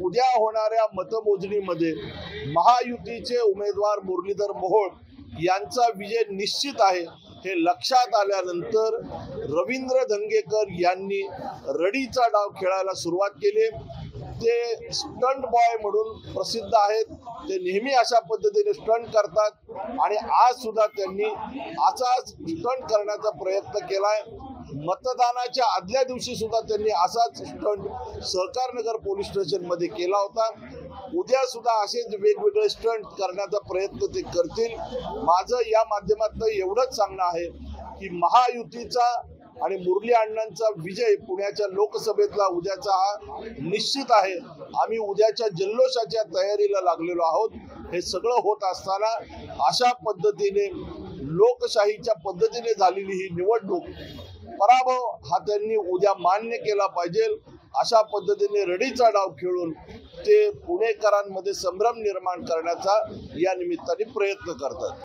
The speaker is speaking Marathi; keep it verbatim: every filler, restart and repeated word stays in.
उद्या होणाऱ्या मतमोजणीमध्ये महायुतीचे उमेदवार मुरलीधर मोहोळ यांचा विजय निश्चित आहे हे लक्षात आल्यानंतर रवींद्र धंगेकर यांनी रडीचा डाव खेळायला सुरुवात केली। ते स्टंट बॉय म्हणून प्रसिद्ध आहेत, ते नेहमी अशा पद्धतीने स्टंट करतात आणि आज सुद्धा त्यांनी असाच स्टंट करण्याचा प्रयत्न केलाय। मतदानाच्या आदल्या दिवशी सुद्धा त्यांनी असाच स्टंट सहकारनगर पोलीस स्टेशन मध्ये केला होता। उद्या सुद्धा असेच वेगवेगळे स्टंट करण्याचा प्रयत्न ते करतील। माझं या माध्यमातून एवढंच सांगणं आहे की महायुतीचा आणि मुरली अण्णांचा विजय पुण्याच्या लोकसभेतला उद्याचा हा निश्चित आहे। आम्ही उद्याच्या जल्लोषाच्या तयारीला लागलेलो आहोत। हे सगळं होत असताना अशा पद्धतीने लोकशाहीच्या पद्धतीने झालेली ही निवडणूक पराभव हा त्यांनी उद्या मान्य केला पाहिजे। अशा पद्धतीने रडीचा डाव खेळून ते पुणेकरांमध्ये संभ्रम निर्माण करण्याचा या निमित्ताने प्रयत्न करतात।